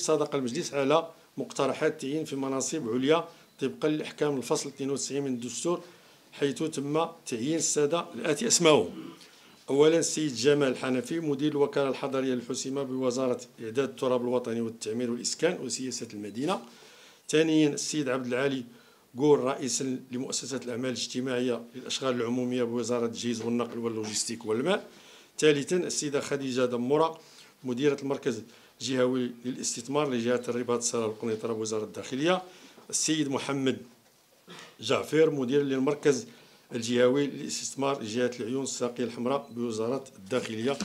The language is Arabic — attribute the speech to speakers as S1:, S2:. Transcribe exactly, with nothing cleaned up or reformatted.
S1: صادق المجلس على مقترحات التعيين في مناصب عليا طبقا لأحكام الفصل اثنين وتسعين من الدستور، حيث تم تعيين السادة الآتي أسمائهم: أولا السيد جمال الحنفي مدير الوكالة الحضرية للحسيمة بوزارة إعداد التراب الوطني والتعمير والإسكان وسياسة المدينة. ثانيا السيد عبد العالي قور رئيسا لمؤسسة الأعمال الاجتماعية للأشغال العمومية بوزارة التجهيز والنقل واللوجستيك والماء. ثالثا السيدة خديجة دمورة مديرة المركز الجهوي للاستثمار لجهة الرباط السراء والقنيطرة بوزارة الداخلية. السيد محمد جعفر مدير للمركز الجهوي للاستثمار لجهة العيون الساقية الحمراء بوزارة الداخلية.